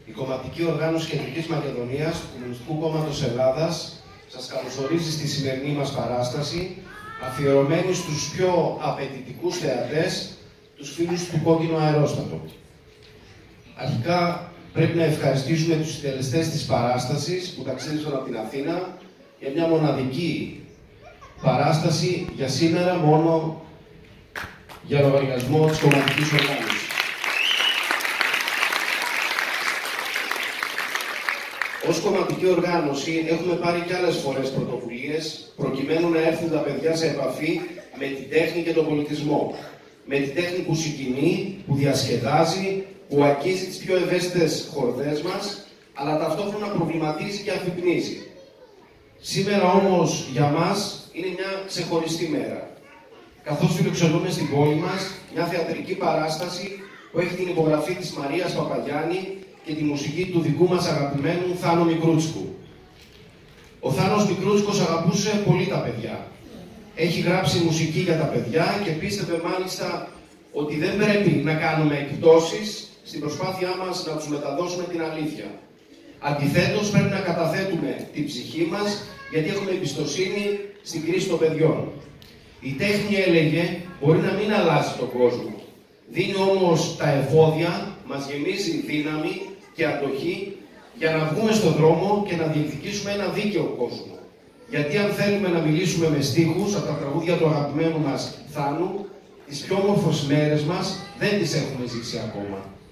Η κομματική οργάνωση Κεντρικής Μακεδονίας του Κομμουνιστικού Κόμματος Ελλάδας σας καλωσορίζει στη σημερινή μας παράσταση, αφιερωμένη στους πιο απαιτητικούς θεατές, τους φίλους του Κόκκινου Αερόστατο. Αρχικά πρέπει να ευχαριστήσουμε τους συντελεστές της παράστασης που ταξίδεψαν από την Αθήνα για μια μοναδική παράσταση για σήμερα μόνο για λογαριασμό της κομματικής οργάνωσης. Ως κομματική οργάνωση έχουμε πάρει κι άλλες φορές πρωτοβουλίες προκειμένου να έρθουν τα παιδιά σε επαφή με την τέχνη και τον πολιτισμό. Με την τέχνη που συγκινεί, που διασκεδάζει, που αγγίζει τις πιο ευαίσθητες χορδές μας, αλλά ταυτόχρονα προβληματίζει και αφυπνίζει. Σήμερα όμως για μας είναι μια ξεχωριστή μέρα, καθώς φιλοξενούμε στην πόλη μας μια θεατρική παράσταση που έχει την υπογραφή της Μαρίας Παπαγιάννη και τη μουσική του δικού μας αγαπημένου Θάνο Μικρούτσικου. Ο Θάνος Μικρούτσικος αγαπούσε πολύ τα παιδιά. Έχει γράψει μουσική για τα παιδιά και πίστευε μάλιστα ότι δεν πρέπει να κάνουμε εκπτώσεις στην προσπάθειά μας να τους μεταδώσουμε την αλήθεια. Αντιθέτως, πρέπει να καταθέτουμε την ψυχή μας, γιατί έχουμε εμπιστοσύνη στην κρίση των παιδιών. Η τέχνη, έλεγε, μπορεί να μην αλλάζει τον κόσμο. Δίνει όμως τα εφόδια, μας γεμίζει δύναμη και αντοχή για να βγούμε στον δρόμο και να διεκδικήσουμε ένα δίκαιο κόσμο. Γιατί αν θέλουμε να μιλήσουμε με στίχους από τα τραγούδια του αγαπημένου μας Θάνου, τις πιο όμορφες μέρες μας δεν τις έχουμε ζήσει ακόμα.